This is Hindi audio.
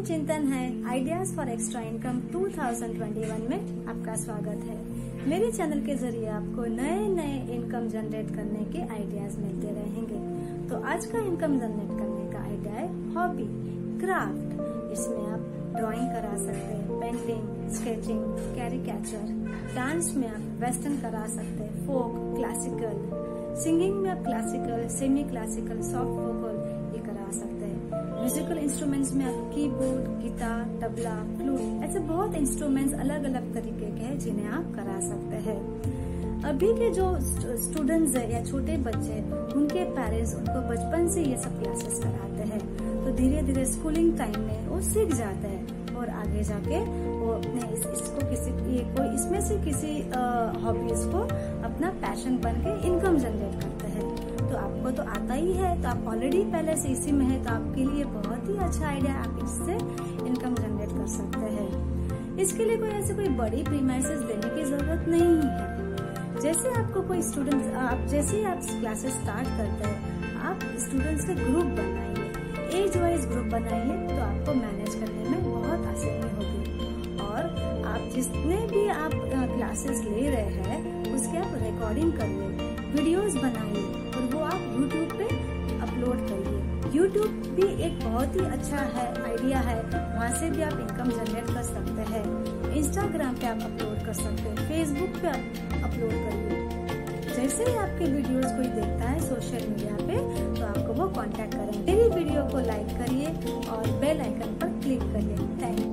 चिंतन है आइडियाज फॉर एक्स्ट्रा इनकम 2021 में आपका स्वागत है। मेरे चैनल के जरिए आपको नए नए इनकम जनरेट करने के आइडियाज मिलते रहेंगे। तो आज का इनकम जनरेट करने का आइडिया है हॉबी क्राफ्ट। इसमें आप ड्राइंग करा सकते हैं, पेंटिंग, स्केचिंग, कैरिकेचर। डांस में आप वेस्टर्न करा सकते हैं, फोक, क्लासिकल। सिंगिंग में आप classical, semi classical, soft vocal ये करा सकते हैं। म्यूजिकल इंस्ट्रूमेंट्स में आप कीबोर्ड, गिटार, तबला, फ्लूट, ऐसे बहुत इंस्ट्रूमेंट्स अलग अलग तरीके के हैं जिन्हें आप करा सकते हैं। अभी के जो स्टूडेंट्स है या छोटे बच्चे, उनके पेरेंट्स उनको बचपन से ये सब क्लासेस कराते हैं, तो धीरे धीरे स्कूलिंग टाइम में वो सीख जाते हैं और आगे जाके वो अपने इसमें से किसी हॉबीज को अपना पैशन बन के इनकम जनरेट करते हैं। तो आपको तो आता ही है, तो आप ऑलरेडी पहले से इसी में है, तो आपके लिए बहुत ही अच्छा आइडिया, आप इससे इनकम जनरेट कर सकते हैं। इसके लिए कोई बड़ी प्रीमाइसेस देने की जरूरत नहीं है। जैसे आपको कोई स्टूडेंट, जैसे ही आप क्लासेस स्टार्ट करते हैं, आप स्टूडेंट्स के ग्रुप बनाइए, एज वाइज ग्रुप बनाइए, तो आपको मैनेज करने में बहुत आसानी होगी। और आप जितने भी आप क्लासेस ले रहे हैं उसके आप रिकॉर्डिंग करिए, वीडियोस बनाइए और वो आप यूट्यूब पे अपलोड करिए। यूट्यूब भी एक बहुत ही अच्छा है आइडिया है, वहाँ से भी आप इनकम जनरेट कर सकते हैं। इंस्टाग्राम पे आप अपलोड कर सकते हैं, फेसबुक पे आप अपलोड करिए। जैसे ही आपके वीडियोस कोई देखता है सोशल मीडिया पे, तो आपको वो कांटेक्ट करें। मेरी वीडियो को लाइक करिए और बेल आइकन पर क्लिक करिए। Thank you.